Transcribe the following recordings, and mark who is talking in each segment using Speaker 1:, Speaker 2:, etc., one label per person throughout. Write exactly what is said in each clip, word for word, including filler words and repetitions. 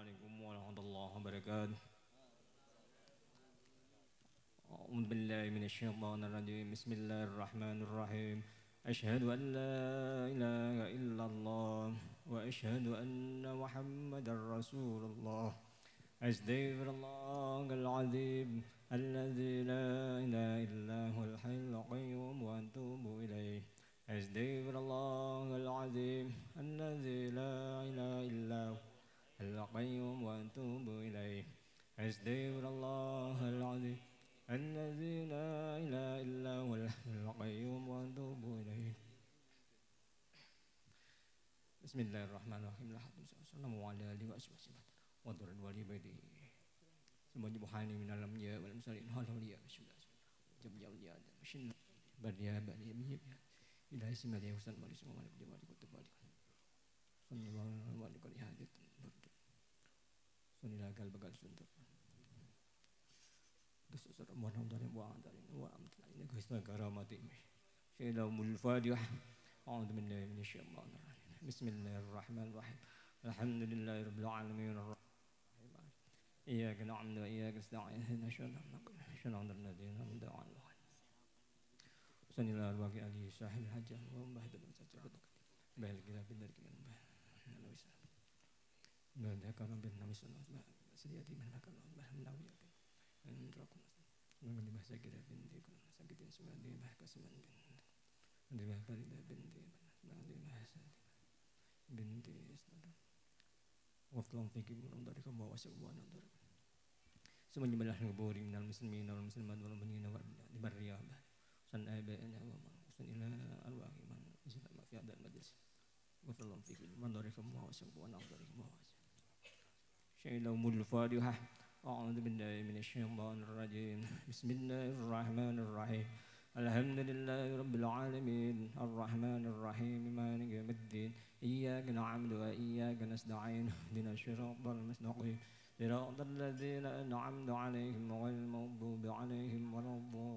Speaker 1: عليكم ورحمة الله وبركاته. أعوذ بالله من الشيطان الرجيم. بسم الله الرحمن الرحيم. أشهد أن لا إله إلا الله وأشهد أن محمدا رسول الله. أستغفر الله العظيم الذي لا إله إلا هو الحي القيوم وأتوب إليه. أستغفر الله العظيم الذي لا إله إلا هو القيوم وأتوب إليه. أستغفر الله العظيم الذي لا إله إلا هو القيوم وأتوب إليه. بسم الله الرحمن الرحيم. الحمد لله وعلى آله وصحبه وذر الولي بيده semuanya buhani minal lamya wal musalin hal waliya bismillah jam jam dia ada mesin badia badia mihib ila isma dia husan malik semua malik dia malik kutub malik sunni malik kali hadit sunni lagal bagal suntuk dus sura mohon dari wa dari wa amtal ini gusta karamati syailamul fadih a'udzu billahi minasyaitonir rajim bismillahirrahmanirrahim alhamdulillahi rabbil alamin إياك نعبد وإياك نستعين اهدنا الصراط الذين أنعمت عليهم صلى الله عليه وسلم صاحب الحج ومبهد المسجد بل كذا بالدرك من به أنا وسلم من ذاك رب النبي صلى الله عليه وسلم سيدي من ذاك الله من نبي أن تركنا من دي بحث كذا بنتي كنا سكتين سمع دي بحث سمع دي بحث فريدة بنتي دي بحث بنتي استدر وفلان فيك من دارك ما واسع وانا دارك semuanya belah nguburi minal muslimin wal muslimat wal mu'minin wal di barriyah san abaina wa man ila arwahi man islam fi hadal majlis wa sallam fi man darikum wa sallam wa darikum wa shaylumul fadihah a'udzu billahi minasy syaithanir rajim bismillahir rahmanir rahim alhamdulillahi rabbil alamin arrahmanir rahim maliki yaumiddin iyyaka na'budu wa iyyaka nasta'in ihdinas siratal mustaqim صراط الذين أنعمت عليهم غير المغضوب عليهم ولا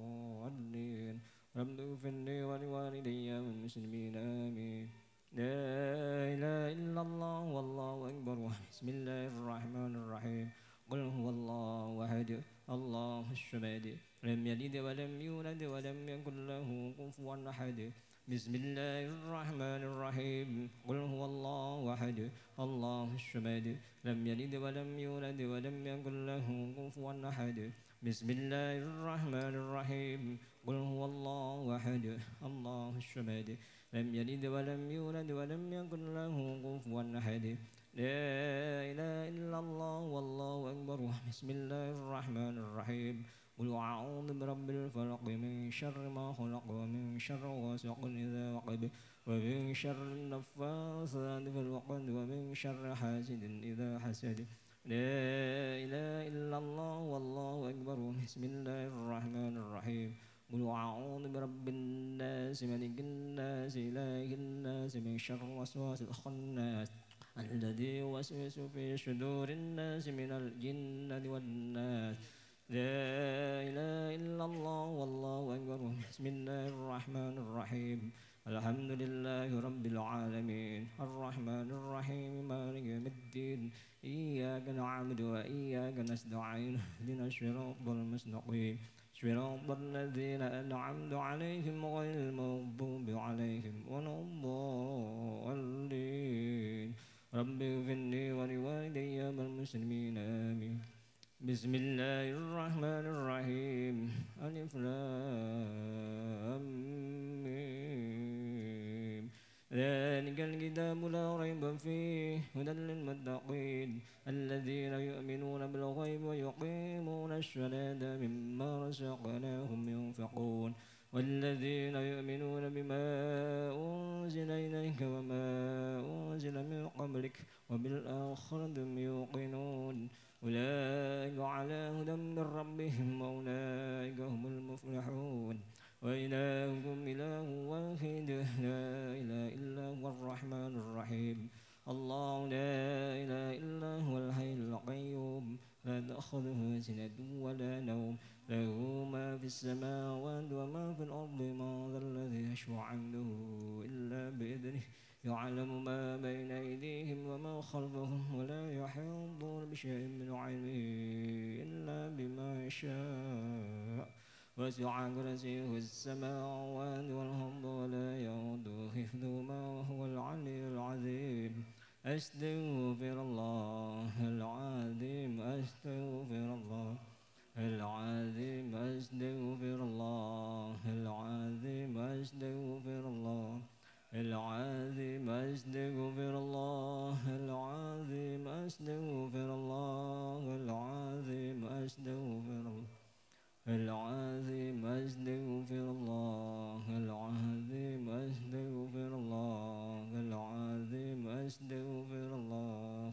Speaker 1: الضالين رب اغفر لي ولوالدي والمسلمين آمين لا إله إلا الله والله أكبر بسم الله الرحمن الرحيم قل هو الله أحد الله الصمد لم يلد ولم يولد ولم يكن له كفوا أحد بسم الله الرحمن الرحيم قل هو الله أحد الله الصمد لم يلد ولم يولد ولم يكن له كفوا أحد بسم الله الرحمن الرحيم قل هو الله أحد الله الصمد لم يلد ولم يولد ولم يكن له كفوا أحد لا إله إلا الله والله أكبر بسم الله الرحمن الرحيم قل أعوذ برب الفلق من شر ما خلق ومن شر غاسق إذا وقب ومن شر النفاثات في العقد ومن شر حاسد إذا حسد لا إله إلا الله والله أكبر بسم الله الرحمن الرحيم قل أعوذ برب الناس ملك الناس إله الناس من شر وسواس الخناس الذي يوسوس في صدور الناس من الجنة والناس لا إله إلا الله والله أكبر بسم الله الرحمن الرحيم الحمد لله رب العالمين الرحمن الرحيم مالك يوم الدين إياك نعبد وإياك نستعين اهدنا الصراط المستقيم صراط الذين أنعمت عليهم غير المغضوب عليهم ولا الضالين رب اغفر لي ولوالدي والمسلمين آمين بسم الله الرحمن الرحيم ألف لام ميم ذلك الكتاب لا ريب فيه هدى للمتقين الذين يؤمنون بالغيب ويقيمون الصلاة مما رزقناهم ينفقون والذين يؤمنون بما أنزل إليك وما أنزل من قبلك وبالآخرة هم يوقنون أولئك على هدى من ربهم وأولئك هم المفلحون وإلهكم إله واحد لا إله إلا هو الرحمن الرحيم الله لا إله إلا هو الحي القيوم لا تأخذه سنة ولا نوم له ما في السماوات وما في الأرض ما ذا الذي يشفع عنده إلا بإذنه يعلم ما بين أيديهم وما خلفهم ولا يحيطون شيء من علمه إلا بما شاء وسع كرسيه السماوات والأرض ولا يؤوده حفظهما وهو العلي العظيم أستغفر الله العظيم أستغفر الله العظيم أستغفر الله العظيم أستغفر الله العظيم أستغفر الله العظيم أستغفر الله العظيم أستغفر الله العظيم أستغفر الله العظيم أستغفر الله العظيم أستغفر الله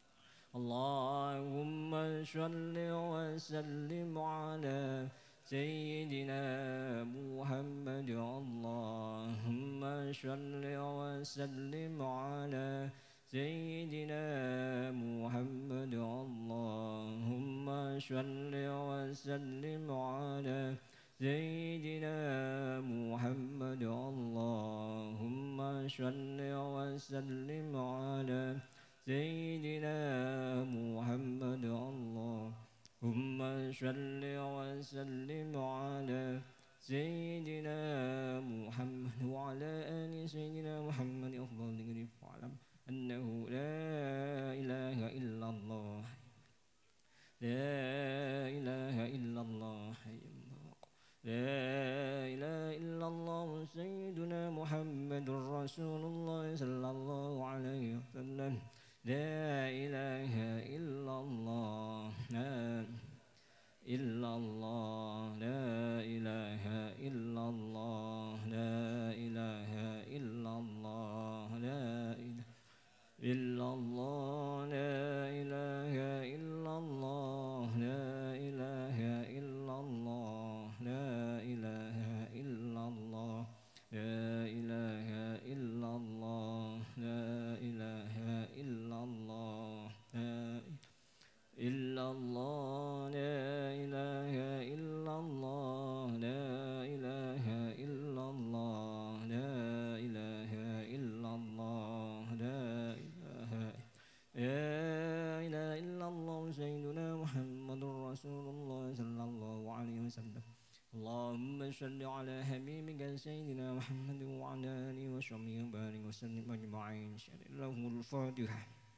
Speaker 1: اللهم صل وسلم على سيدنا محمد اللهم صل وسلم على سيدنا محمد اللهم صل وسلم على سيدنا محمد اللهم صل وسلم على سيدنا محمد اللهم صل وسلم على سيدنا محمد وعلى آل سيدنا محمد أفضل ذكر واعلم أنه لا إله إلا الله لا إله إلا الله لا إله إلا الله سيدنا محمد رسول الله صلى الله عليه وسلم لا إله إلا الله لا إلا الله لا إله إلا الله لا إله إلا الله لا إله إلا الله لا إله إلا الله لا إله إلا الله لا إله إلا الله لا إله إلا الله لا إله إلا الله لا إلا الله لا إله إلا الله لا إله إلا الله لا إله إلا الله لا إله لا إله إلا الله سيدنا محمد رسول الله صلى الله عليه وسلم اللهم صل على حبيبك سيدنا محمد وعلى آله وصحبه وبارك وسلم أجمعين له الفاتحة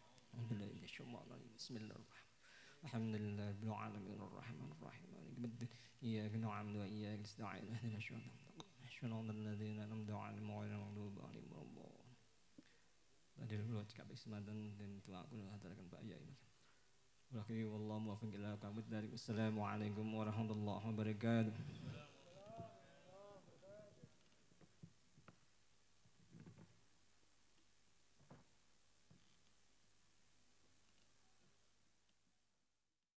Speaker 1: بسم الله الرحمن الحمد لله رب العالمين الرحمن الرحيم مالك الدين إياك نعبد وإياك نستعين اهدنا الصراط الذين أنعمت عليهم غير المغضوب عليهم ولا الضالين بدل الوقت كبسمة dan tuaku hadakan Pak Yai. Wallahu muwaffiq ila aqwamit thariq. Assalamualaikum warahmatullahi wabarakatuh.